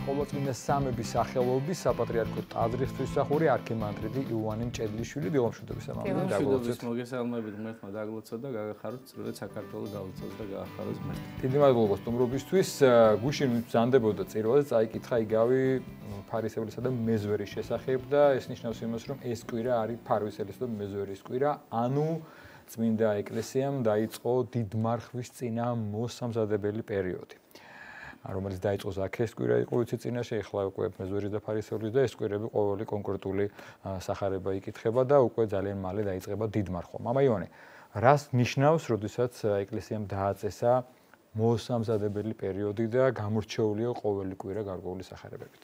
ხოლო წმინდა სამების სახელობის საპატრიარქო ტაძრის ღვთისმსახური არქიმანდრიტი იოანე მჭედლიშვილი დილომშვიდობის ამბავი დაგლოცოთ. მოგესალმებით ღმერთმა დაგლოცოთ და გაგახაროთ წრეულად საქართველოს გაუწევს და გაახაროს ღმერთი. დიდი მადლობა სტუმრობისთვის. გუშინ ბრძანდებოდა წირვაზე წაიკითხა იგავი ფარისევლისა და მეზვერის შესახებ და ეს ნიშნავს იმას, რომ ეს კვირა არის ფარისევლისა და მეზვერის კვირა, ანუ წმინდა ეკლესიამ დაიწყო დიდმარხვის წინა მოსამზადებელი პერიოდი. რომელიც დაიწყო ზაქეს კვირა იყო ვიცი წინაშე, ეხლა უკვე მეზვერის და ფარისევლის და ეს კვირები ყოველი კონკრეტული სახარება იკითხება და უკვე ძალიან მალე დაიწყება დიდმარხვა. მამა ივანე, რას ნიშნავს, როდესაც ეკლესიამ დააწესა მოსამზადებელი პერიოდი და გამორჩეულია ყოველი კვირა გარკვეული სახარებებით?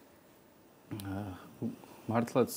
მართლაც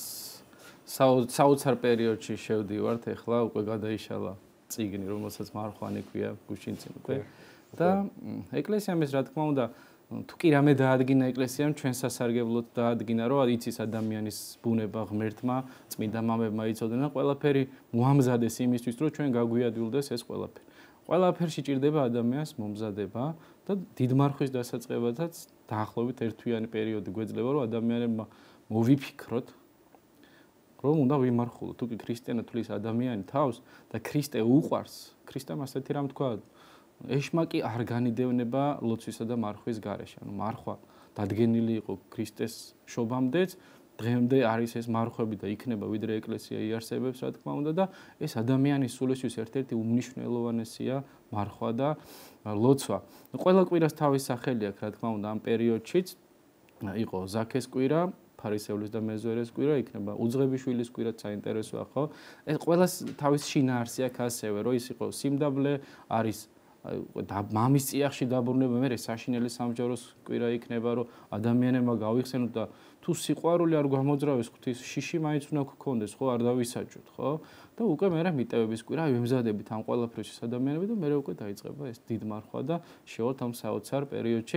საოცარ პერიოდში შევდივართ, ეხლა უკვე გადაიშალა წიგნი, რომელსაც მარხვანი ქვია გუშინ წინ უკვე. და ეკლესიამ ეს რა თქმა უნდა, თუ კი რამე დაადგინა ეკლესიამ, ჩვენ სასარგებლოდ დაადგინა, რომ იცის ადამიანის ბუნება ღმერთმა, წმინდა მამებმა იცოდნენ და ყველაფერი მოამზადეს იმისთვის, რომ ჩვენ გაგვიადვილდეს ეს ყველაფერი. ყველაფერში ჭირდება ადამიანს მომზადება და დიდმარხვის დასაწყებადაც დაახლოებით ერთთვიანი პერიოდი გვეძლება, რომ ადამიანებმა მოვიფიქროთ, რომ უნდა ვიმარხულოთ. თუ კი ქრისტიანად თulis ადამიანი თავს და ქრისტე უყვარს, ქრისტემ ასეთი რამ თქვა, ეშმაკი არ განიდევნება ლოცვისა და მარხვის გარეშე. ანუ მარხვა დადგენილი იყო ქრისტეს შობამდეც, დღემდე არის ეს მარხვები და იქნება ვიდრე ეკლესია იარსებებს, რა თქმა უნდა და ეს ადამიანის სულისთვის ერთ-ერთი უმნიშვნელოვანესია მარხვა და ლოცვა. ყველა კვირას თავის სახელი აქვს, რა თქმა უნდა, ამ პერიოდშიც იყო ზაქეს კვირა, ფარისევლის და მეზვერის კვირა, იქნება უძღებიშვილის კვირაც საინტერესოა, ხო? ეს ყველას თავის შინაარსი აქვს ასევე, რომ ის იყო სიმდაბლე, არის მამის წიაღში დაბრუნება, მე საშინელი სამჯაროს კვირა იქნება, რომ ადამიანებმა გავიხსენოთ და თუ სიყვარული არ გამოძრავეს ღვთის შიში მაინც უნდა გქონდეს, ხო, არ დავისაჯოთ, ხო? და უკვე მე მიტევების კვირა ვემზადებით ამ ყველაფერში ადამიანები და მე უკვე დაიწყება ეს დიდმარხვა და შევალთ ამ საოცარ პერიოდში.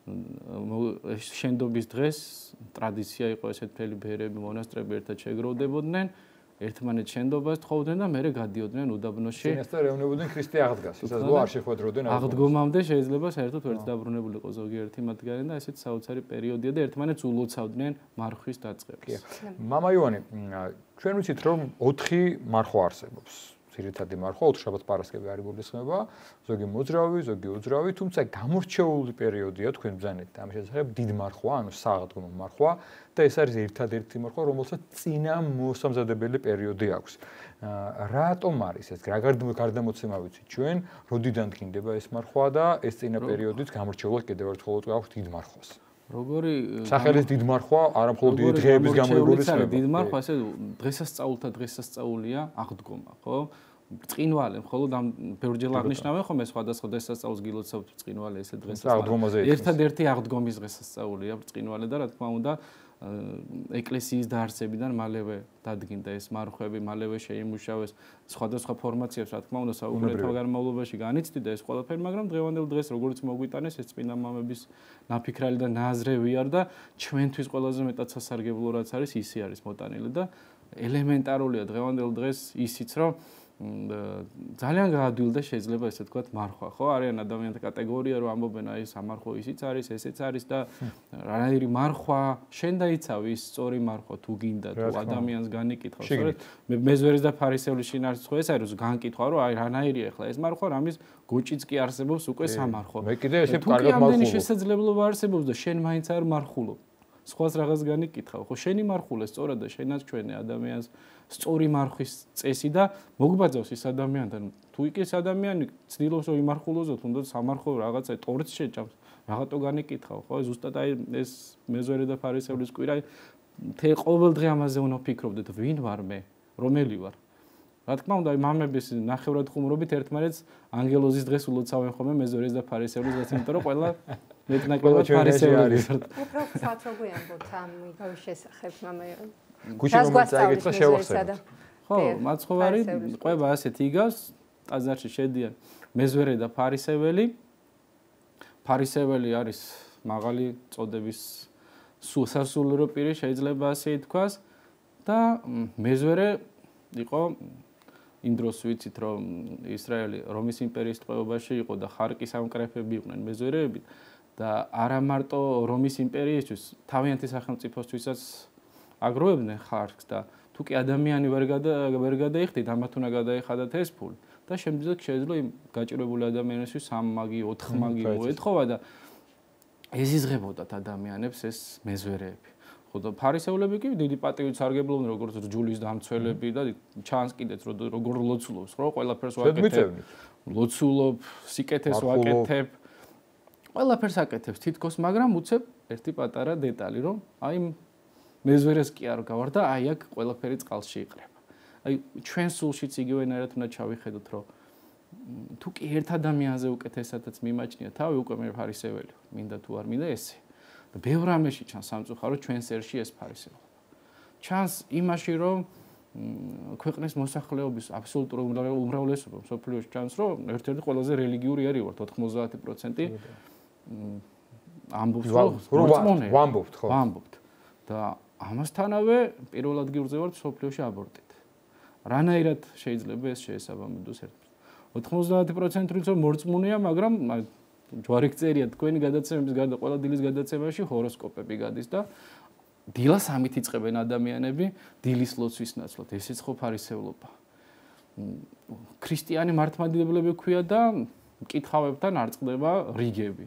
შენდობის დღეს ტრადიცია იყო ესეთ მთელი ბერები, მონასტრები ერთად შეგროვდებოდნენ, ერთმანეთს შენდობას თხოვდნენ და მერე გადიოდნენ უდაბნოში. წინასწარ ეუბნებოდნენ ქრისტე აღდგას, ისაც არ შეხვედროდნენ აღდგომამდე შეიძლება საერთოდ ვერც დაბრუნებულიყო ზოგიერთი მათგანი და ესეც საოცარი პერიოდია და ერთმანეთს ულოცავდნენ მარხვის დაწყებას. მამა ივანე, ჩვენ ვიცით რომ 4 მარხვა არსებობს. ძირითადი მარხვა 4 შაბათ-პარასკევი არის გულისხმება, ზოგი მოძრავი, ზოგი უძრავი, თუმცა გამორჩეული პერიოდია თქვენ ბრძანეთ ამის შესახებ დიდმარხვა, ანუ სააღდგომო მარხვა და ეს არის ერთადერთი მარხვა, რომელსაც წინა მოსამზადებელი პერიოდი აქვს. რატომ არის ეს? რა გარდამოცემა ვიცით ჩვენ, როდიდან დგინდება ეს მარხვა და ეს წინა პერიოდიც გამორჩეულად კიდევ ერთხელ აქვს დიდმარხვას. როგორი სახელის დიდმარხვა, არა მხოლოდ დიდი დღეების გამო იგულისხმება. დიდმარხვა ესე დღესასწაულთა დღესასწაულია აღდგომა, ხო? ბრწყინვალე, მხოლოდ ამ ბევრჯერ აღნიშნავენ ხომ ეს სხვადასხვა დღესასწაულს გილოცავთ ბრწყინვალე ესე დღესასწაული. ერთადერთი აღდგომის დღესასწაულია ბრწყინვალე და რა თქმა უნდა ეკლესიის დაარსებიდან მალევე დადგინდა ეს მარხვები, მალევე შეიმუშავეს სხვადასხვა ფორმაციებს, რა თქმა უნდა საუკუნეთა განმავლობაში განიცდიდა ეს ყველაფერი, მაგრამ დღევანდელ დღეს როგორც მოგვიტანეს ეს წმინდა მამების ნაფიქრალი და ნააზრევი არ და ჩვენთვის ყველაზე მეტად სასარგებლო რაც არის, ისი არის მოტანილი და ელემენტარულია დღევანდელ დღეს ისიც რომ ძალიან გაადვილდა შეიძლება ესე თქვა მარხვა, ხო? არიან ადამიანთა კატეგორია, რომ ამბობენ აი ეს ამარხვა ისიც არის, ესეც არის და რანაირი მარხვა შენ დაიცავ ის სწორი მარხვა თუ გინდა თუ ადამიანს განიკითხავს, სწორედ მეზვერის და ფარისევლის შინაარსი ხო ეს არის განკითხვა, რომ აი რანაირია ახლა ეს მარხვა, რამის გოჭიც კი არსებობს უკვე სამარხვა. მე კიდე ესე კარგად მარხულობ. თუ ამდენი შესაძლებლობა არსებობს და შენ მაინც არ მარხულობ. სხვას რაღაც განიკითხავ, ხო შენი მარხულე სწორად და შენაც ჩვენი ადამიანს სწორი მარხვის წესი და მოგბაძავს ის ადამიანთან. თუ იქ ეს ადამიანი ცდილობს რომ იმარხულოზო, თუნდაც სამარხო რაღაცა ტორტს შეჭამს, რაღაცა განიკითხავ, ხო? ზუსტად აი ეს მეზვერი და ფარისევლის კვირა ყოველ დღე ამაზე უნდა ვფიქრობდეთ, ვინ ვარ მე, რომელი ვარ. რა თქმა უნდა, მამების ნახევრად ხუმრობით ერთმანეთს ანგელოზის დღეს ულოცავენ ხოლმე მეზვერის და ფარისევლის დღეს, იმიტომ რომ ყველა მეტნაკლებად ფარისეველი არის. უბრალოდ საათრო გვიამბობთ ამ იგავის შესახებ, მამა ივანე. გუშინ რომ წაიკითხა შევახსენოთ. ხო, მაცხოვარი ყובה ასეთ იგავს, ტაძარში შედიან მეზვერი და ფარისეველი. ფარისეველი არის მაღალი წოდების სასულიერო პირი, შეიძლება ასე ითქვას და მეზვერე იყო იმ დროს ვიცით რომ ისრაელი რომის იმპერიის ტყვეობაში იყო და ხარკის ამკრეფები იყვნენ მეზვერეები და არა მარტო რომის იმპერიისთვის, თავიანთი სახელმწიფოსთვისაც აგროვებდნენ ხარკს და თუ კი ადამიანი ვერ გადაიხდით, ამათ უნდა გადაეხადათ ეს ფული და შემდეგ შეიძლება იმ გაჭირვებული ადამიანისთვის 3 მაგი, 4 მაგი მოეთხოვა და ეზიზღებოდათ ადამიანებს ეს მეზვერეები. ხო და ფარისევლები კი დიდი პატივით სარგებლობდნენ როგორც რჯულის დამცველები და ჩანს კიდეც როგორ ლოცულობს, ხო, ყველაფერს ვაკეთებ. ლოცულობ, სიკეთეს ვაკეთებ. ყველაფერს აკეთებს თითქოს, მაგრამ უცებ ერთი პატარა დეტალი, რომ აი მეზვერეს კი არ გავარ და აი აქ ყველაფერი წყალში იყრება. აი ჩვენ სულშიც იგივენაირად უნდა ჩავიხედოთ, რომ თუ კი ერთ ადამიანზე უკეთესადაც მიმაჩნია თავი, უკვე მე ფარისეველი, მინდა თუ არ მინდა ესე. და ბევრ რამეში ჩანს სამწუხარო ჩვენ სერში ეს ფარისევლობა. ჩანს იმაში, რომ ქვეყნის მოსახლეობის აბსოლუტური უმრავლესობა მსოფლიოში ჩანს, რომ ერთ-ერთი ყველაზე რელიგიური ერი ვართ, 90% ამბობს, რომ ვამბობთ, ხო? ვამბობთ. და ამასთანავე პირველ ადგილზე ვართ მსოფლიოში აბორტით. რანაირად შეიძლება ეს შეესაბამებოს ერთმანეთს? 90% რიცხვი მორწმუნეა, მაგრამ ჯვარი გწერია თქვენი გადაცემების გარდა ყველა დილის გადაცემაში ჰოროსკოპები გადის და დილას ამით იწყებენ ადამიანები დილის ლოცვის ნაცვლად. ესეც ხო ფარისევლობა. ქრისტიანი მართლმადიდებლები ქვია და მკითხავებთან არ წყდება რიგები.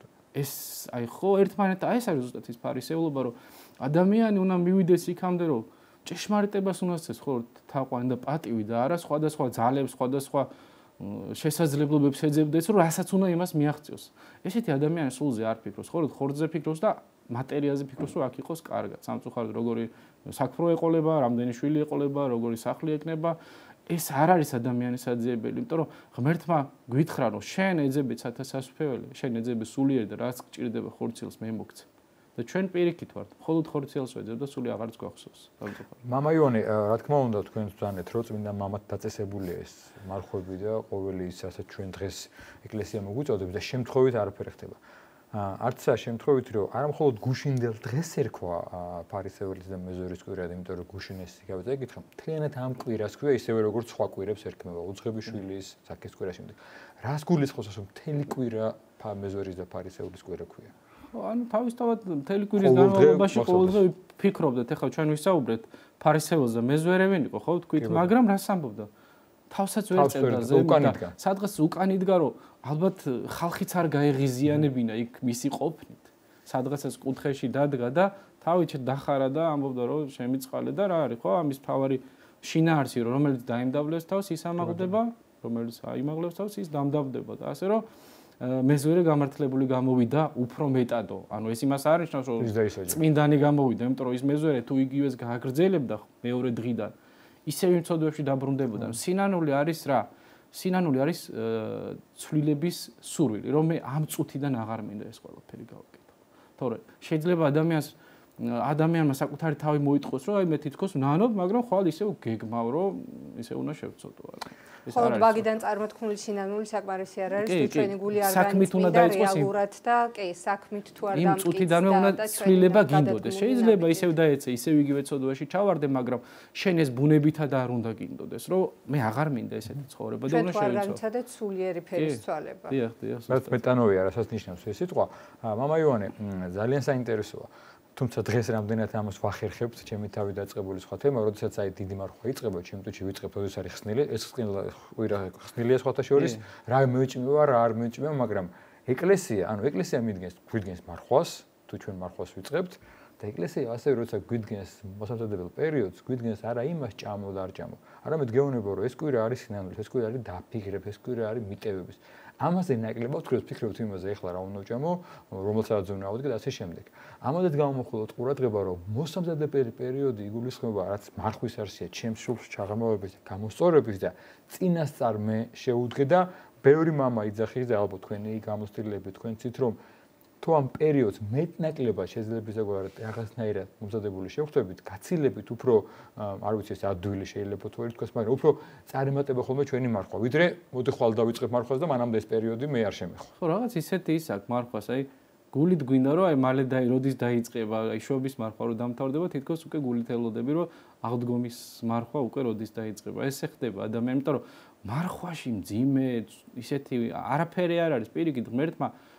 ეს აი ხო ერთმანეთთან ეს არის ზუსტად ის ფარისევლობა, რომ ადამიანი უნდა მივიდეს იქამდე, რომ ჭეშმარიტებას უნდა წეს ხო თაყვანი და პატივი და არა სხვადასხვა ძალებს, სხვადასხვა შესაძლებლობებს ეძებდეს, რომ რასაც უნდა იმას მიაღწიოს. ესეთი ადამიანი სულზე არ ფიქრობს, ხო, ხორცზე ფიქრობს და მატერიაზე ფიქრობს, რომ აქ იყოს კარგად. სამწუხაროდ როგორი საქმრო ეყოლება, რამდენი შვილი ეყოლება, როგორი სახლი ეკნება, ეს არ არის ადამიანის აძიებელი, იმიტომ რომ ღმერთმა გვითხრა, რომ შენ ეძებე სათასასწრებელი, შენ ეძებე სულიერი და რაც გჭირდება ხორციელს მე მოგცე. და ჩვენ პირიქით ვართ, მხოლოდ ხორციელს ვეძებ და სული აღარც გვახსოვს. მამა იონი, რა თქმა უნდა, თქვენ ბრძანეთ, რომ წმინდა მამად დაწესებულია ეს მარხვები და ყოველი ის ასე ჩვენ დღეს ეკლესია მოგვიწოდებს და შემთხვევით არაფერი ხდება. არცაა შემთხვევით, რომ არა მხოლოდ გუშინდელ დღეს ერქვა ფარისეველის და მეზვერის კვირად, იმიტომ რომ გუშინეს იგავდა ეკითხა, მთლიანად ამ კვირას ქვია ისევე როგორც სხვა კვირებს ერქმევა, უცხებიშვილის, საქეს კვირა შემდეგ. რას გულისხმობს, რომ მთელი კვირა მეზვერის და ფარისეველის კვირა ქვია? ანუ თავისთავად მთელი კვირის განმავლობაში ყოველდღე ვფიქრობდეთ, ეხლა ჩვენ ვისაუბრეთ ფარისეველს და მეზვერევენ იყო, ხო, თქვით, მაგრამ რას ამბობდა? თავსაც ვერ წერდა ზემოთ. სადღაც უკან იდგა, რომ ალბათ ხალხიც არ გაეღიზიანებინა იქ მისი ყოფნით. სადღაცაც კუთხეში დადგა და თავით დახარა და ამბობდა, რომ შემიწყალე და რა არის, ხო, ამის თავარი შინაარსი, რომელიც დაიმდაბლებს თავს, ის ამაღლდება, რომელიც აიმაღლებს თავს, ის დამდაბდება და ასე რომ მეზვერე გამართლებული გამოვიდა უფრო მეტადო. ანუ ეს იმას არ ნიშნავს, რომ წმინდანი გამოვიდა, იმიტომ რომ ის მეზვერე თუ იგივეს გააგრძელებდა მეორე დღიდან, ისევ იმ ცოდვებში დაბრუნდებოდა. სინანული არის რა? სინანული არის ცვლილების სურვილი, რომ მე ამ წუთიდან აღარ მინდა ეს ყველაფერი გავაკეთო. თორე შეიძლება ადამიანმა საკუთარი თავი მოიტყოს, რომ აი მე თითქოს ვნანობ, მაგრამ ხვალ ისევ გეგმავ, რომ ისე უნდა შევწოდო. ხო, ბაგიდან წარმოთქმული სინანული საკმარისი არ არის, თუ ჩვენი გული არ განწმინდა რეალურად და კი, საქმით თუ არ დამტკიცდა. იმ წუთიდანვე უნდა ცვლილება გინდოდეს. შეიძლება ისევ დაეცე, ისევ იგივე ცოდვაში ჩავარდე, მაგრამ შენ ეს ბუნებითად არ უნდა გინდოდეს, რომ მე აღარ მინდა ესეთი ცხოვრება და უნდა შევიცვალო. ჩვენ არ განიცადეთ სულიერი ფერის ცვალება. დიახ. რაც მეტანოვია, რასაც ნიშნავს ეს სიტყვა. მამა იონე, ძალიან საინტერესოა. თუმცა დღეს რამდენად ამას ვახერხებთ, ჩემი თავი დაწყებული სხვა თემა, როდესაც აი დიდი მარხვა იწყება, ჩემ თვითონ ვიწყებ, როდეს არის ხსნილი, ეს ყვირა ხსნილია სხვათა შორის, რა მეუჭმევა, რა არ მეუჭმევა, მაგრამ ეკლესია გვიდგენს მარხვას, თუ ჩვენ მარხვას ვიწყებთ და ეკლესია ასევე როცა გვიდგენს მოსამზადებელ პერიოდს, გვიდგენს არა იმას ჭამო და არ ჭამო, არამედ გეუბნება, რომ ეს კვირა არის სინანული, ეს კვირა არის დაფიქრებ, ეს კვირა არის მიტევების. ამაზე ნაკლებად ვფიქრობთ იმაზე, ეხლა რა უნდა ვჭამო, რომელსაც უნდა ავდგე და ასე შემდეგ. ამადაც გამომხვილოთ ყურადღება, რომ მოსამზადებელი პერიოდი იგულისხმება რაც მარხვის არსია, ჩემს სულს ჩაღრმავების და გამოსწორების და წინასწარ მე შეუდგე და ბევრი მამა იძახის და ალბათ თქვენი გამოცდილები თქვენცით რომ თუ ამ პერიოდს მეტნაკლებად შეძლებს ზოგადად რაღაცნაირად მომზადებული შევხვდებით, გაცილებით უფრო არ ვიცი ეს ადვილი შეიძლება თუ ვერ თქვას, მაგრამ უფრო წარემატება ხოლმე ჩვენი მარხვა, ვიდრე მოდი ხვალ დავიწყებ მარხვას და მანამდე ეს პერიოდი მე არ შემეხო. ხო, რაღაც ისეთი ის აქვს მარხვას, აი გულით გვინდა რომ აი მალე როდის დაიწყება, აი შობის მარხვა რო დამთავრდება, თითქოს უკვე გულით ელოდები რომ აღდგომის მარხვა უკვე როდის დაიწყება. ესე ხდება ადამიანს, იმიტომ რომ მარხვაში მძიმე ისეთი არაფერი არ არის, პირიქით ღმერთმა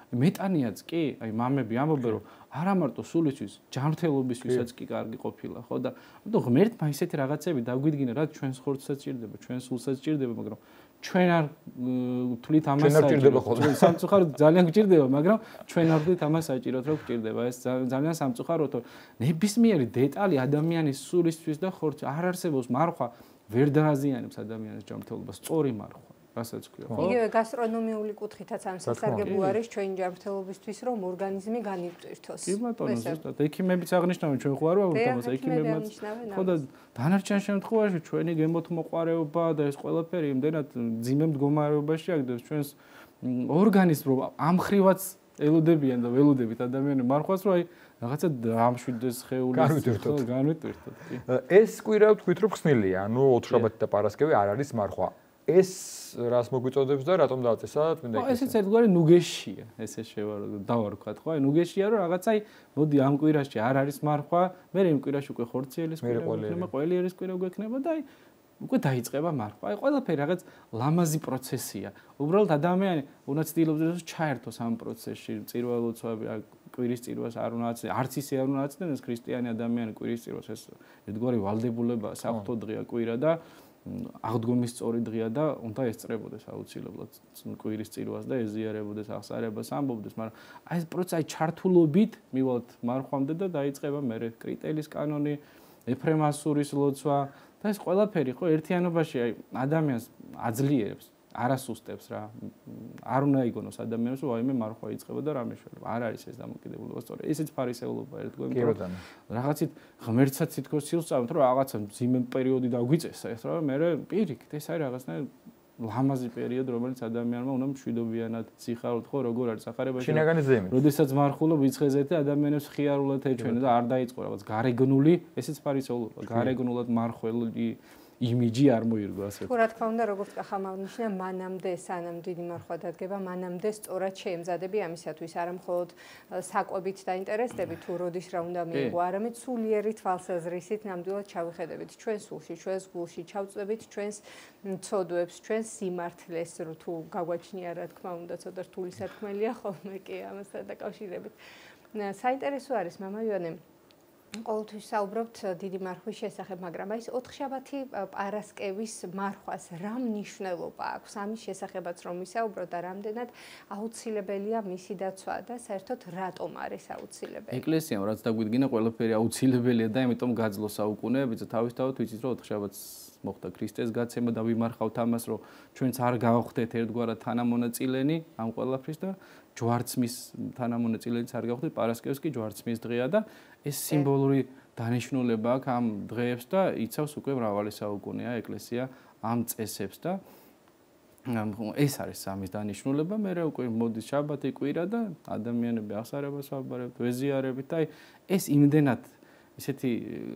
მეტანიაც კი, აი მამები ამბობენ, რომ არა მარტო სულისთვის, ჯანმრთელობისთვისაც კი კარგი ყოფილა, ხო და ამიტომ ღმერთმა ისეთი რაღაცები დაგვიდგინა, რაც ჩვენს ხორცსაც ჭირდება, ჩვენს სულსაც ჭირდება, მაგრამ ჩვენ არ თვლით ამას საჭიროა. სამწუხაროდ ძალიან გჭირდება, მაგრამ ჩვენ არ ვთვლით ამას საჭიროდ, რომ გჭირდება. ეს ძალიან სამწუხაროდ, რომ ნებისმიერი დეტალი ადამიანის სულისთვის და ხორცს არ არსებობს მარხვა ვერ დააზიანებს ადამიანის ჯანმრთელობას, სწორი მარხვა. რასაც ქვია, ხო? იგივე გასტრონომიული კუთხითაც ამ სასარგებლო არის ჩვენი ჯანმრთელობისთვის, რომ ორგანიზმი განივტვირთოს. კი ბატონო, ზუსტად. ექიმებიც აღნიშნავენ, ჩვენ ხო არ ვაუბრობთ ამას, ექიმებმაც. ხო და დანარჩენ შემთხვევაში ჩვენი გემოთმოყარეობა და ეს ყველაფერი იმდენად ძიმე მდგომარეობაში აგდებს ჩვენს ორგანიზმს, რომ ამხრივაც ელოდებიან და ველოდებით ადამიანები მარხვას, რომ აი რაღაცა ამშვიდეს ხეულის განვიტვირთოთ. ეს კვირა თქვით რომ ხსნილია, ანუ ოთხშაბათი და პარასკევი არ არის მარხვა. ეს რას მოგვიწოდებს და რატომ დააწესა წმინდა ეკლესია? ესეც ერთგვარი ნუგეშია, ესე დავარქვათ, ხო? აი ნუგეშია, რომ რაღაცა აი მოდი ამ კვირაში არ არის მარხვა, მე იმ კვირაში უკვე ხორციელის კვირა გვექნება, ყველიერის კვირა გვექნება და აი უკვე დაიწყება მარხვა. აი ყველაფერი რაღაც ლამაზი პროცესია. უბრალოდ ადამიანი უნდა ცდილობს რომ ჩაერთოს ამ პროცესში, წირვა-ლოცვები, კვირის წირვას არ უნდა აცდენ, არც ისე არ უნდა აცდენ ეს ქრისტიანი ადამიანი კვირის წირვას, ეს ერთგვარი ვალდებულება, საღვთო დღეა კვირა და აღდგომის სწორი დღეა და უნდა ესწრებოდეს აუცილებლად კვირის წირვას და ეზიარებოდეს, აღსარებას ამბობდეს, მაგრამ აი ეს პროცესი ჩართულობით მივალთ მარხვამდე და დაიწყება მერე კრიტელის კანონი, ეფრემასურის ლოცვა და ეს ყველაფერი ხო ერთიანობაში აი ადამიანს აძლიერებს, არასუსტებს რა. არ უნდა იგონოს ადამიანს, რომ აიმე მარხვა იწყება და რამე შეიძლება. არ არის ეს დამოკიდებულება სწორედ. ესეც ფარისეულობა ერთგვარი. რაღაცით ღმერთსაც თითქოს სილს წავით, რომ რაღაცა ძიმე პერიოდი დაგვიწესა ეს რა, მე პირიქით ეს არის რაღაცნაირ ლამაზი პერიოდი, რომელიც ადამიანმა უნდა მშვიდობიანად სიხარულით ხო როგორ არის ახარებაში. შინაგანი ზემი. როდესაც მარხულობ იცხეზეთ და ადამიანებს ხიარულად ეჩვენა და არ დაიწყო რაღაც გარეგნული, ესეც ფარისეულობა, გარეგნულად მარხველი იმიჯი არ მოირგო ასე. თუ რა თქმა უნდა, როგორც ახალმოვნიშნა, მანამდე სანამ დიდი მარხვა დადგება, მანამდე სწორად შეემზადები ამისათვის, არა მხოლოდ საკვებით დაინტერესდებით, თუ როდის რა უნდა მიიღო, არამედ სულიერი თვალსაზრისით ნამდვილად ჩავიხედებით ჩვენს სულში, ჩვენს გულში, ჩავწვევით ჩვენს ცოდვებს, ჩვენს სიმართლეს, თუ გაგვაჩნია რა თქმა უნდა, ცოტა რთული სათქმელია ხოლმე კი ამასთან დაკავშირებით. საინტერესო არის მამა ივანე ყოველთვის საუბრობთ დიდი მარხვის შესახებ, მაგრამ აი ეს ოთხშაბათი პარასკევის მარხვას რა მნიშვნელობა აქვს? ამის შესახებაც რომ ვისაუბროთ და რამდენად აუცილებელია მისი დაცვა და საერთოდ რატომ არის აუცილებელი? ეკლესიამ რაც დაგვიდგინა ყველაფერი აუცილებელია და ამიტომ გაძლო საუკუნეები და თავისთავად ვიცით რომ ოთხშაბათს მოხდა ქრისტეს გაცემა და ვიმარხავთ ამას რომ ჩვენც არ გავხდეთ ერთგვარად თანამონაწილენი ამ ყველაფრის და ჯვარცმის თანამონაწილეც არ გავხდეთ, პარასკევს კი ჯვარცმის დღეა და ეს სიმბოლური დანიშნულება აქვს ამ დღეებს და იცავს უკვე მრავალი საუკუნეა ეკლესია ამ წესებს და ეს არის სამის დანიშნულება, მე უკვე მოდის შაბათი კვირა და ადამიანები აღსარებას ვაბარებთ, ვეზიარებით და ეს იმდენად ისეთი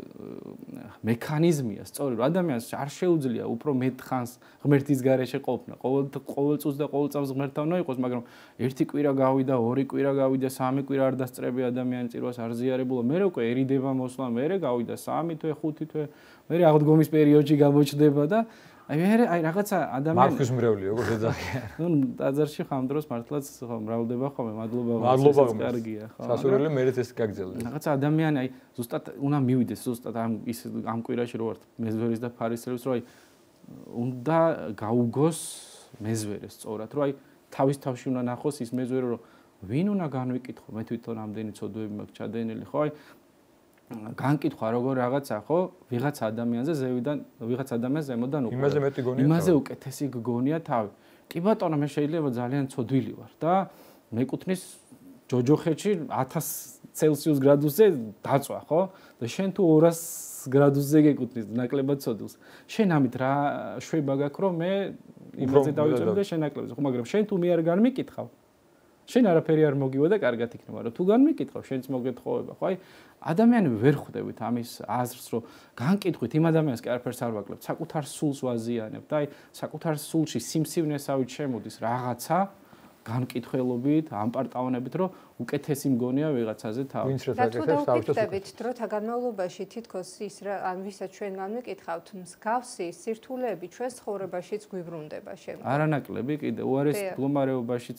მექანიზმია, სწორი რომ ადამიანს არ შეუძლია უფრო მეტ ხანს ღმერთის გარეშე ყოფნა. ყოველ წუთს და ყოველ წამს ღმერთთან უნდა იყოს, მაგრამ ერთი კვირა გავიდა, ორი კვირა გავიდა, სამი კვირა არ დასწრები ადამიანი წირვას არ ზიარებულა. მე უკვე ერიდება მოსვლა, მე გავიდა 3 თვე, 5 თვე, მე აღდგომის პერიოდში გამოჩნდება და აი რაღაცა ადამიანი მარხვის მრევლი როგორ ეძახიან. ნუ ტაძარში ხამ დროს მართლაც მრავლდება ხოლმე, მადლობა კარგია, ხო. სასურველი მერეც ეს გაგძელდება. რაღაცა ადამიანი აი ზუსტად უნდა მივიდეს ზუსტად ამ კვირაში რო ვართ მეზვერის და ფარისევის, რომ აი უნდა გაუგოს მეზვერეს სწორად, რომ აი თავის თავში უნდა ნახოს ის მეზვერო, რომ ვინ უნდა განვიკითხო, მე თვითონ ამდენი ცოდვები მაქვს ჩადენილი, ხო აი განკითხვა როგორ რაღაცა ხო ვიღაც ადამიანზე ზევიდან ვიღაც ადამიანზე ზემოდან უკვე იმაზე მეტი გონია იმაზე უკეთესი გგონია თავი კი ბატონო მე შეიძლება ძალიან ცოდვილი ვარ და მეკუთვნის ჯოჯოხეთში 1000 ცელსიუს გრადუსზე დაწვა ხო და შენ თუ 200 გრადუსზე გეკუთვნის ნაკლებად ცოდვილს შენ ამით რა შვება გაქვს რომ მე იმაზე დავიწევ და შენ ნაკლებად ხო მაგრამ შენ თუ მე არ განმიკითხავ შენ არაფერი არ მოგივა და კარგად იქნება რომ თუ განმიკითხავ შენც მოგეთხოვება ხო აი ადამიანები ვერ ხვდებით ამის აზრს რომ განკითხვით იმ ადამიანს კი არაფერს არ ვაკლებთ საკუთარ სულს ვაზიანებთ აი საკუთარ სულში სიმსივნესავით შემოდის რაღაცა განკითხველობით, ამ პარტავნებით, რომ უკეთესი მგონია ვიღაცაზე თავი. ვინც რაც აკეთებს თავისთავად დროთა განმავლობაში თითქოს ის რა ან ვისაც ჩვენ განვიკითხავთ მსგავსი სირთულეები ჩვენ ცხოვრებაშიც გვიბრუნდება შემდგომ. არანაკლები კიდე უარეს მდგომარეობაშიც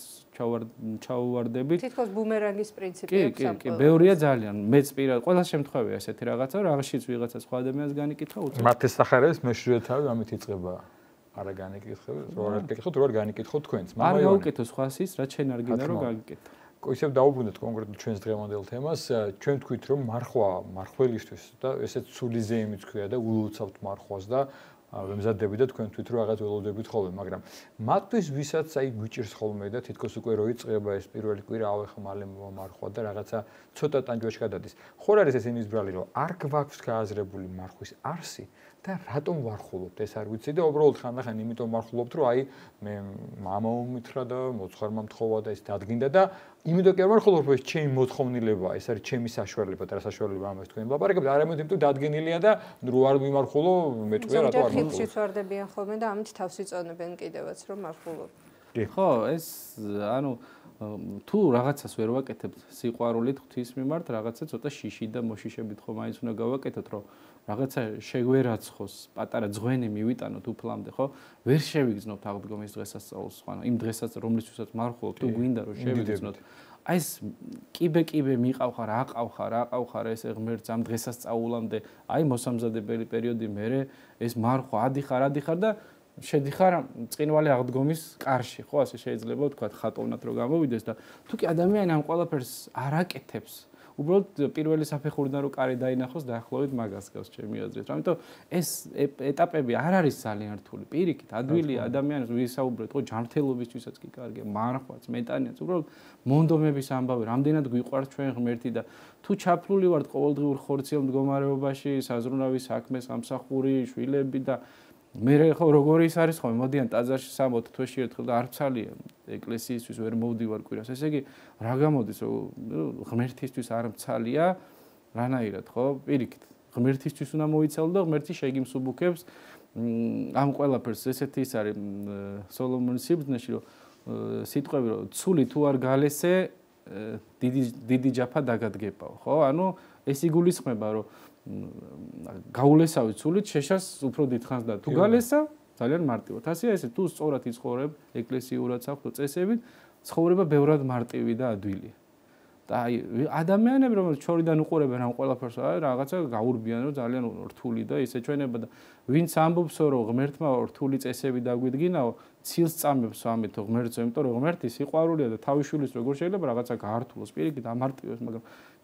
ჩაუვარდებით. თითქოს ბუმერანგის პრინციპი აქვს ამ კი, ბევრია ძალიან. მეც პირად ყველა შემთხვევაში ესეთი რაღაცა, რაღაცშიც ვიღაცა სხვა ადამიანს განიკითხა უცებ. მათ ეს სახარების მეშვიდე თავი ამით იწყება. არა განიკითხოთ, რო არ განიკითხოთ თქვენც. არ გავუკეთო სხვას ის, რაც შენ არ გინდა რომ გაგიკეთო. ისევ დაუბრუნდეთ კონკრეტულად ჩვენს დღევანდელ თემას. ჩვენ თქვით რომ მარხველისთვის და ესეც სული ზეიმიც ქვია და ულოცავთ მარხვას და ვემზადები და თქვენ თვით რომ რაღაც ველოდებით ხოლმე, მაგრამ მათთვის ვისაც აი გვიჭირს ხოლმე და თითქოს უკვე რო იწყება ეს პირველი კვირა ავეხ მალე მარხვა და რაღაცა ცოტა ტანჯვაში გადადის. ხო არის ეს იმის ბრალი რომ არ გვაქვს გააზრებული მარხვის არსი და რატომ ვარხულობთ ეს არ ვიცი და უბრალოდ ხანდახან იმიტომ ვარხულობთ რომ აი მე მამა უმითრა და მოცხარმა მთხოვა და ეს დადგინდა და იმიტომ კი არ ვარხულობ რომ ეს ჩემი მოთხოვნილება ეს არის ჩემი საშუალება და რა საშუალება ამას თქვენ ლაპარაკებთ არამედ იმიტომ დადგენილია და რო არ ვიმარხულო მეტყვია რატო არ ვარხულობ ხიფშიც ვარდებიან ხოლმე და ამით თავს იწონებენ კიდევაც რომ მარხულობ ხო ეს ანუ თუ რაღაცას ვერ ვაკეთებთ სიყვარულით ღვთის მიმართ რაღაცა ცოტა შიში და მოშიშებით ხომ მაინც უნდა გავაკეთოთ რომ რაღაცა შეგვერაცხოს პატარა ძღვენი მივიტანოთ უფლამდე ხო ვერ შევიგზნობთ აღდგომის დღესასწაულს ხო იმ დღესაც რომლისთვისაც მარხულობ თუ გვინდა რომ შევიგზნოთ აი ეს კიბე მიყავხარ აყავხარ ეს ღმერთს ამ დღესასწაულამდე აი მოსამზადებელი პერიოდი მერე ეს მარხვა ადიხარ და შედიხარ წინვალი აღდგომის კარში, ხო, ასე შეიძლება ვთქვათ, ხატოვნად რო გამოვიდეს და თუ კი ადამიანი ამ ყველაფერს არ აკეთებს, უბრალოდ პირველი საფეხურიდან რო კარი დაინახოს, დაახლოებით მაგას გავს ჩემი აზრით. ამიტომ ეს ეტაპები არ არის ძალიან რთული. პირიქით, ადვილია ადამიანს ვისაუბრეთ, ხო, ჯანმრთელობისთვისაც კი კარგია, მარხვაც, მეტანიაც, უბრალოდ მონდომების ამბავი, რამდენად გვიყვარს ჩვენ ღმერთი და თუ ჩაფლული ვართ ყოველდღიურ ხორციელ მდგომარეობაში, საზრუნავი საქმე, სამსახური, შვილები და მე ხო როგორი ის არის ხოლმე მოდიან ტაძარში 60 თვეში ერთხელ და არ ვცალია ეკლესიისთვის ვერ მოვდივარ კვირას ესე იგი რა გამოდის ღმერთისთვის არ მცალია რანაირად ხო პირიქით ღმერთისთვის უნდა მოიცალო და ღმერთი შეგიმსუბუქებს ამ ყველაფერს ესეთი ის არის სოლომონის სიბრძნეში რომ სიტყვები რომ ცული თუ არ გალესე დიდი ჯაფა დაგადგებაო ხო ანუ ეს იგულისხმება რომ გაულესავით სულით შეშას უფრო დიდხანს და თუ გალესა ძალიან მარტივად. ასეა ესე თუ სწორად იცხოვრებ ეკლესიურად საფრთხო წესებით, ცხოვრება ბევრად მარტივი და ადვილია. და აი ადამიანები რომელიც ჩორიდან უყურებენ ამ ყველაფერს, აი რაღაცა გაურბიან რომ ძალიან რთული და ისე ჩვენება და ვინც ამბობსო რომ ღმერთმა რთული წესები დაგვიდგინაო, ცილს წამებს ამით ღმერთს, იმიტომ რომ ღმერთი სიყვარულია და თავის შვილის როგორ შეიძლება რაღაცა გაართულოს, პირიქით ამარტივებს, მაგრამ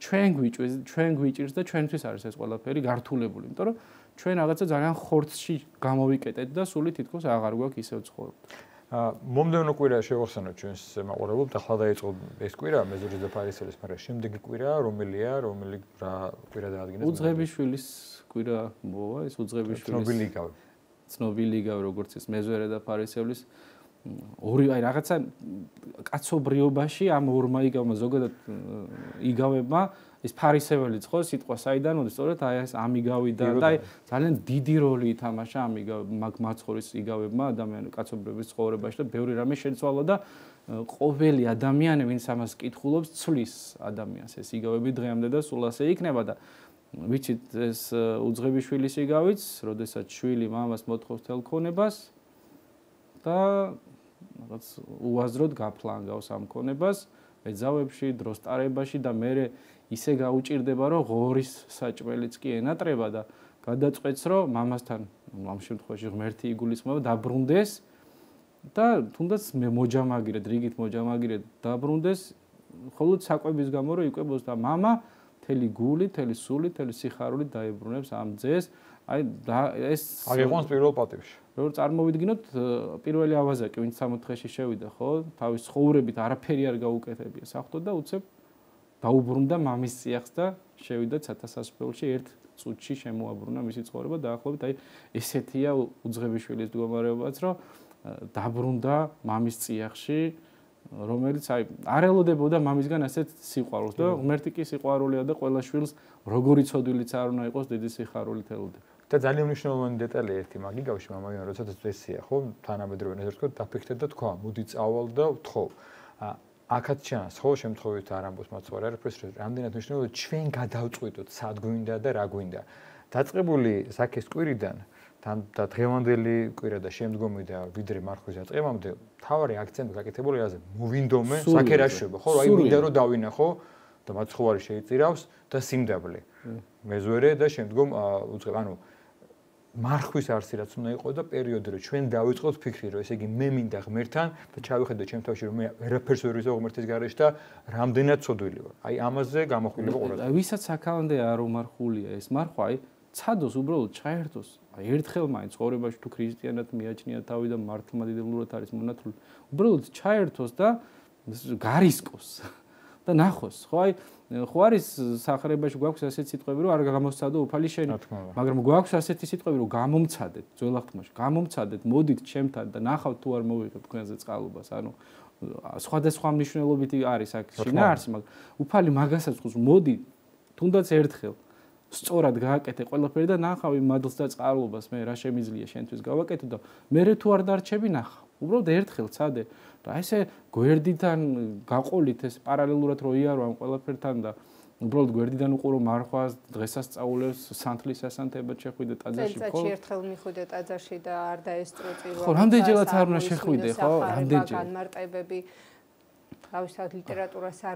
ჩვენ გვიჭირს და ჩვენთვის არის ეს ყველაფერი გართულებული, იმიტომ რომ ჩვენ რაღაცა ძალიან ხორცში გამოვიკეტეთ და სული თითქოს აღარ გვაქვს ისევ ცხოვრობთ. მომდევნო კვირა შევახსენოთ ჩვენს მაყურებლობთ, ახლა დაიწყო ეს კვირა მეზურის და ფარისელის, მაგრამ შემდეგი კვირა რომელი რა კვირა დაადგინეს? უძღებიშვილის კვირა მოვა, ეს უძღებიშვილის ცნობილი იგავი როგორც ის მეზურე და ფარისევლის ორი აი რაღაცა კაცობრიობაში ამ ორმა იგავმა ზოგადად იგავებმა ეს ფარისეველიც ხო სიტყვა საიდან მოდის სწორედ აი ეს ამ იგავიდან და აი ძალიან დიდი როლი ითამაშა ამ მაცხოვრის იგავებმა ადამიანის კაცობრიობის ცხოვრებაში და ბევრი რამე შეცვალა და ყოველი ადამიანი ვინც ამას კითხულობს ცვლის ადამიანს ეს იგავები დღემდე და სულ ასე იქნება და ვიცით ეს უძღებიშვილის იგავიც როდესაც შვილი მამას მოთხოვს თელქონებას და რაღაც უაზროდ გაფლანგავს ამ ქონებას ეძავებში დროს ტარებაში და მე ისე გაუჭირდება რომ ღორის საჭმელიც კი ენატრება და გადაწყვეტს რომ მამასთან ამ შემთხვევაში ღმერთი იგულისხმება დაბრუნდეს და თუნდაც მე მოჯამაგირეთ რიგით მოჯამაგირეთ დაბრუნდეს ხოლო საკვების გამო რომ იკვებოს და მამა თელი გული, თელი სული, თელი სიხარული დაიბრუნებს ამ ძეს. აი ეს აღიყვანს პირველ პატივში. როგორ წარმოვიდგინოთ, პირველი ავაზაკი, ვინც 60-ში შევიდა, ხო? თავის ცხოვრებით არაფერი არ გაუკეთებია საფრთხო და უცებ დაუბრუნდა მამის წიაღს და შევიდა ცათასასწრაფოში ერთ წუთში შემოაბრუნა მისი ცხოვრება და ახლობით აი ესეთია უძღებიშვილის მდგომარეობაც, რომ დაბრუნდა მამის წიაღში რომელიც აი არ ელოდებოდა მამისგან ასეთ სიყვარულს და ღმერთი კი სიყვარულია და ყველა შვილს როგორი ცოდვილიც არ უნდა იყოს დიდი სიხარულით ელოდება. და ძალიან მნიშვნელოვანი დეტალი ერთი მაგიგავში მამაიან როდესაც წესია ხო თანამედროვე ეს თქო დაფიქრეთ და თქვა მოდი წავალ და ვთხოვ. აქაც ჩანს ხო შემთხვევით არ ამბობს მაცხოვრე არაფერს რამდენად მნიშვნელოვანია ჩვენ გადავწყვიტოთ სად გვინდა და რა გვინდა დაწყებული საქეს კვირიდან და დღევანდელი კვირა და შემდგომი და ვიდრე მარხვის დაწყებამდე თავარი აქცენტი გაკეთებული აზე მოვინდომე საქე რა შვება ხო აი მინდა რომ დავინახო და მაცხოვარი შეიწირავს და სიმდაბლე მეზვერე და შემდგომ უწყებ ანუ მარხვის არსი რაც უნდა იყოს და პერიოდი რომ ჩვენ დავიწყოთ ფიქრი რომ ესე იგი მე მინდა ღმერთთან და ჩავიხედე ჩემ თავში რომ მე ვერაფერს ვერ ვიზო ღმერთის გარეშე და რამდენად ცოდვილი ვარ აი ამაზე გამოხვილება ყურადღება ვისაც აქამდე არ უმარხულია ეს მარხვა აი ცადოს უბრალოდ ჩაერთოს აი ერთხელ მაინც ცხოვრებაში თუ ქრისტიანად მიაჩნია თავი და მართლმადიდებლურად არის მონათლული უბრალოდ ჩაერთოს და გარისკოს და ნახოს ხო აი ხო არის სახრებაში გვაქვს ასეთი სიტყვები რომ არ გამოსცადო უფალი შენი მაგრამ გვაქვს ასეთი სიტყვები რომ გამომცადეთ ძველ აღთქმაში გამომცადეთ მოდით ჩემთან და ნახავთ თუ არ მოვიღებ თქვენზე წყალობას ანუ სხვადასხვა მნიშვნელობით არის აქ შინაარსი მაგრამ უფალი მაგასაც ხოს მოდი თუნდაც ერთხელ სწორად გააკეთე ყველაფერი და ნახავ იმ მადლს და წყალობას მე რა შემიძლია შენთვის გავაკეთო და მე თუ არ დარჩები ნახავ უბრალოდ ერთხელ ცადე და ესე გვერდიდან გაყოლით ეს პარალელურად რო იარო ამ ყველაფერთან და უბრალოდ გვერდიდან უყურო მარხვას დღესასწაულებს სანთლის ასანთებად შეხვიდე ტაძარში ხო? წელიწადში ერთხელ მიხვიდე ტაძარში და არ დაესწრო წირვა. ხო, რამდენჯერაც არ უნდა შეხვიდე, ხო? რამდენჯერ. განმარტებები თავისთავად ლიტერატურას არ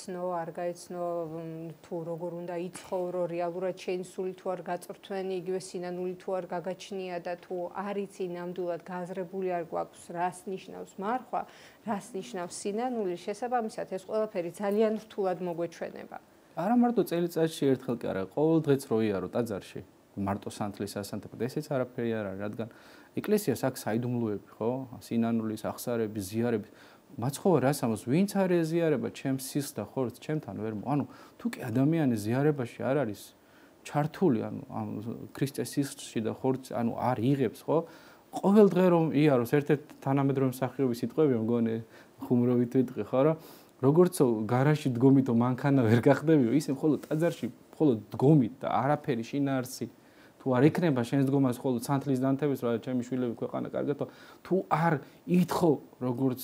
გაეცნო თუ როგორ უნდა იცხოვრო რეალურად შენი სული თუ არ გაწრთვენი იგივე სინანული თუ არ გაგაჩნია და თუ არ იცი ნამდვილად გაზრებული არ გვაქვს რას ნიშნავს მარხვა რას ნიშნავს სინანული შესაბამისად ეს ყველაფერი ძალიან რთულად მოგვეჩვენება არა მარტო წელიწადში ერთხელ კი არა ყოველ დღეც რო იარო ტაძარში მარტო სანთლის ასანთებად ესეც არაფერი არ არის რადგან ეკლესიას აქვს საიდუმლოები ხო სინანულის აღსარების ზიარების მაცხოვარ რას ამას ვინც არ ეზიარება ჩემს სისხლს და ხორცს ჩემთან ვერ ანუ თუ კი ადამიანი ზიარებაში არ არის ჩართული ანუ ამ ქრისტეს სისხლში და ხორცს ანუ არ იღებს ხო ყოველ დღე რომ იაროს ერთ-ერთ თანამედროვე მსახიობის სიტყვები მგონი ხუმრობით ვიტყვი ხო რა როგორც გარაში დგომითო მანქანა ვერ გახდებიო ისე მხოლოდ ტაძარში მხოლოდ დგომით და არაფერი შინაარსი თუ არ ეკნება შენს დგომას მხოლოდ სანთლის დანთების რა ჩემი შვილები ქვეყანა კარგათო თუ არ ითხოვ როგორც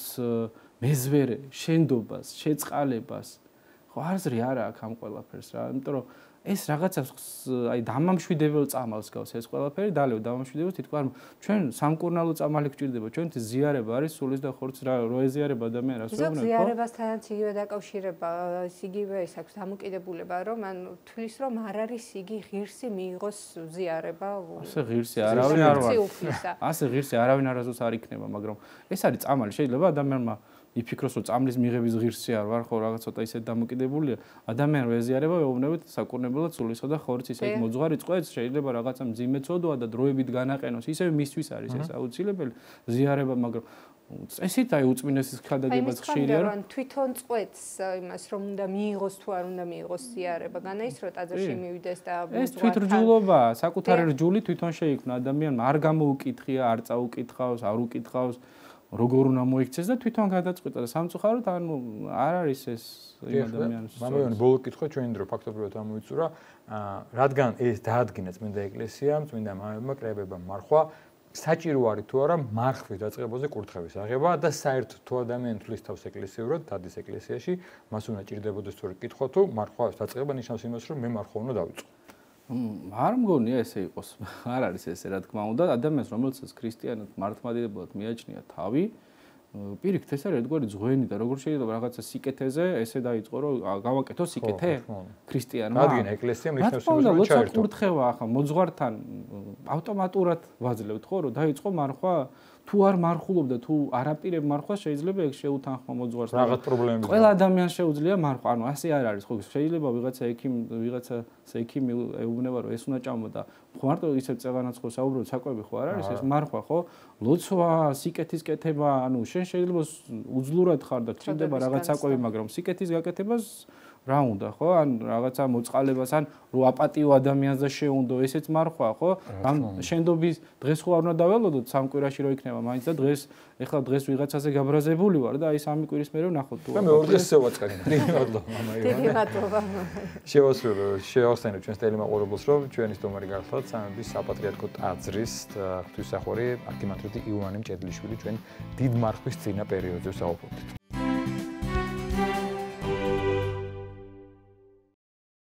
მეზვერე შენდობას შეწყალებას ხო აზრი არა აქვს ამ ყველაფერს რა იმიტომ რომ ეს რაღაცას აი დამამშვიდებელ წამალს გავს ეს ყველაფერი დალევ დამამშვიდებელს თითქოს არ ჩვენ სამკურნალო წამალი გვჭირდება ჩვენთვის ზიარება არის სულის და ხორცს რო ეზიარება ადამიანს რა ზოგ ზიარებასთანაც იგივე დაკავშირება იგივე ის აქვს დამოკიდებულება რომ ან თulis რომ არ არის იგი ღირსი მიიღოს ზიარება ასე ღირსი არავინ არ ვარ ასე ღირსი არავინ არასდროს არ იქნება მაგრამ ეს არის წამალი შეიძლება ადამიანმა იფიქროს რომ წამლის მიღების ღირსი არ ვარ ხო რაღაც ცოტა ისე დამოკიდებულია ადამიანი რო ეზიარება ეუბნებით საკურნებლად სულისა და ხორცის ეგ მოძღვარი წყვეტს შეიძლება რაღაცა მძიმე წოდვა და დროებით განაყენოს ისევ მისთვის არის ეს აუცილებელი ზიარება მაგრამ წესით აი უწმინდესის ხადაგებაც ხშირია რომ თვითონ წყვეტს იმას რომ უნდა მიიღოს თუ არ უნდა მიიღოს ზიარება განაისრო ტაძარში მივიდეს და ეს თვითრჯულობა საკუთარი რჯული თვითონ შეიქმნა ადამიანმა არ გამოუკითხია არ წაუკითხავს არ უკითხავს როგორ უნდა მოიქცეს და თვითონ გადაწყვიტა და სამწუხაროდ ანუ არ არის ეს იმ ადამიანის მამაიონი ბოლო კითხვა ჩვენი დრო ფაქტობრივად ამოიწურა რადგან ეს დაადგინა წმინდა ეკლესიამ წმინდა მამებმა კრებებმა მარხვა საჭირო არის თუ არა მარხვის დაწყებაზე კურთხევის აღება და საერთოდ თუ ადამიანი თulis თავს ეკლესიურად დადის ეკლესიაში მას უნდა ჭირდებოდეს თუ კითხვა თუ მარხვის დაწყება ნიშნავს იმას რომ მე მარხვა უნდა დავიწყო არ მგონია ესე იყოს არ არის ესე რა თქმა უნდა ადამიანს რომელსაც ქრისტიანად მართლმადიდებლად მიაჩნია თავი პირიქით ეს არის ერთგვარი ძღვენი და როგორ შეიძლება რაღაცა სიკეთეზე ესე დაიწყო რომ გავაკეთო სიკეთე ქრისტიანმა რადგან ეკლესია ნიშნავს იმას რომ ჩაერთო კურთხევა ახლა მოძღვართან ავტომატურად ვაძლევთ ხო რომ დაიწყო მარხვა თუ არ მარხულობდა თუ არაპირებ მარხვას შეიძლება ეგ შეუთანხმო მოძღვარს რაღაც პრობლემები ყველა ადამიანს შეუძლია მარხვა ანუ ასე არ არის ხო შეიძლება ვიღაცა ექიმი ეუბნება რომ ეს უნდა ჭამო და მარტო ისე წევანაც ხო საუბრობ საკვები ხო არ არის ეს მარხვა ხო ლოცვა სიკეთის კეთება ანუ შენ შეიძლება უძლურად ხარ და გჭირდება რაღაც საკვები მაგრამ სიკეთის გაკეთებას რა უნდა ხო ან რაღაცა მოწყალებას ან რო აპატიო ადამიანს და შეუნდო ესეც მარხვა ხო ამ შენდობის დღეს ხო არ უნდა დაველოდოთ სამ კვირაში რო იქნება მაინც და დღეს ეხლა დღეს ვიღაცაზე გაბრაზებული ვარ და აი სამი კვირის მერე ვნახოთ თუ და მე ორ დღეს შევაწყარი მადლობა მამაიო შევახსენებ ჩვენს ტელემაყურებელს რომ ჩვენი სტუმარი გახლავთ სამების საპატრიარქო ტაძრის ღვთისმსახური არქიმანდრიტი იოანე მჭედლიშვილი ჩვენ დიდ მარხვის წინა პერიოდზე საუბრობთ